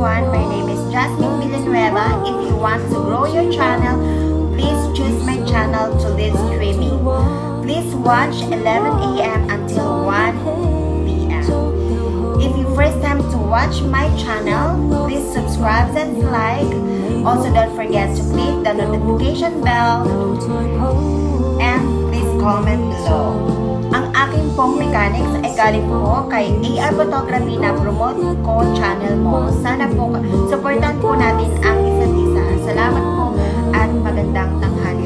everyone, my name is Jasmine Villanueva. If you want to grow your channel, please choose my channel to lead streaming. Please watch 11 a.m. until 1 p.m. If you first time to watch my channel, please subscribe and like. Also, don't forget to click the notification bell and please comment below. Ang aking pong mechanics ay galing po kay AR Photography na promote ko channel mo. Sana po supportan po natin ang isa't isa. Salamat po at magandang tanghali.